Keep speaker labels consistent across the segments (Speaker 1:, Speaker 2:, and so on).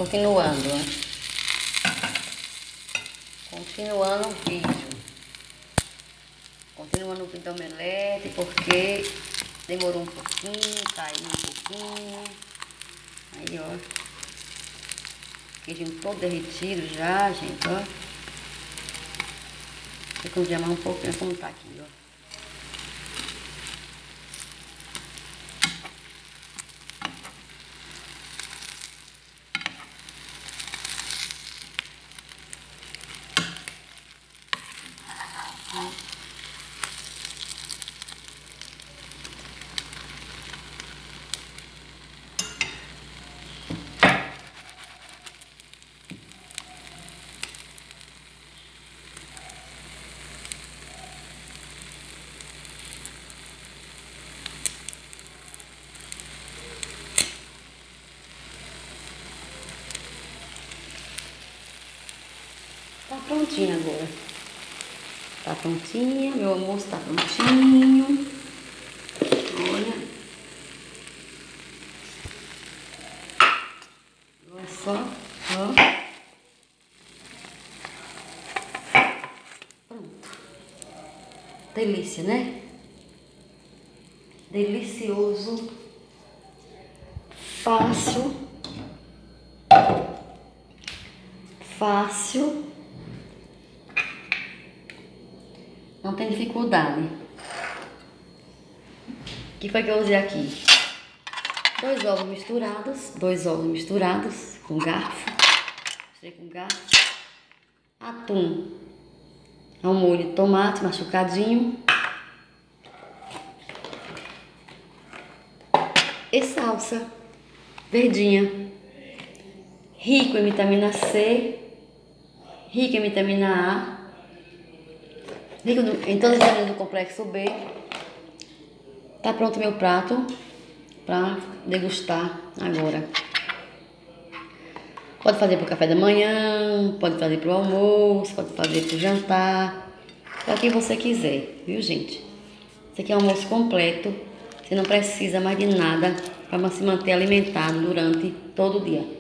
Speaker 1: Continuando, né? Continuando o vídeo. Continuando o vídeo da omelete, porque demorou um pouquinho, caiu um pouquinho. Aí, ó. Queijinho todo derretido já, gente, ó. Vou cozinhar mais um pouquinho, como tá aqui, ó. Tá prontinha agora. Tá prontinha, meu almoço tá prontinho. Olha. Olha só, ó. Pronto. Delícia, né? Delicioso. Fácil. Fácil. Não tem dificuldade. O que foi que eu usei aqui? 2 ovos misturados com garfo. Misturei com garfo. Atum ao molho de tomate machucadinho. E salsa verdinha. Rico em vitamina C, rico em vitamina A. Rico em todas as vitaminas do complexo B. Tá pronto meu prato para degustar agora. Pode fazer para o café da manhã, pode fazer para o almoço, pode fazer para o jantar, para o que você quiser, viu, gente? Esse aqui é um almoço completo, você não precisa mais de nada para se manter alimentado durante todo o dia.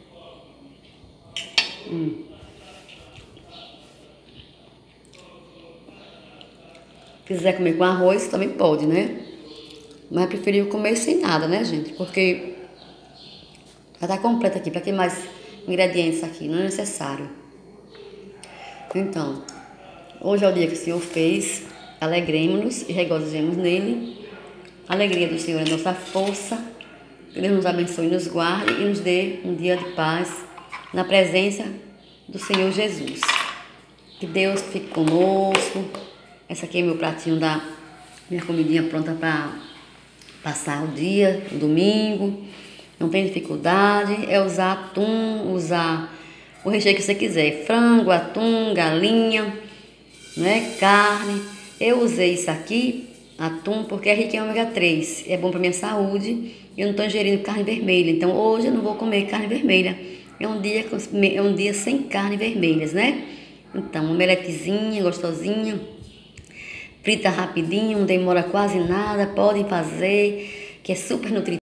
Speaker 1: Se quiser comer com arroz, também pode, né? Mas preferi comer sem nada, né, gente? Porque já tá completo aqui. Pra que mais ingredientes aqui? Não é necessário. Então, hoje é o dia que o Senhor fez. Alegremos-nos e regozijemos nele. A alegria do Senhor é nossa força. Que Deus nos abençoe, nos guarde e nos dê um dia de paz na presença do Senhor Jesus. Que Deus fique conosco. Essa aqui é meu pratinho da minha comidinha pronta para passar o dia, o domingo. Não tem dificuldade. É usar atum, usar o recheio que você quiser. Frango, atum, galinha, né? Carne. Eu usei isso aqui, atum, porque é rico em ômega 3. É bom para minha saúde. E eu não estou ingerindo carne vermelha. Então hoje eu não vou comer carne vermelha. É um dia sem carne vermelhas, né? Então, uma omeletezinha gostosinha. Frita rapidinho, não demora quase nada, podem fazer, que é super nutritivo.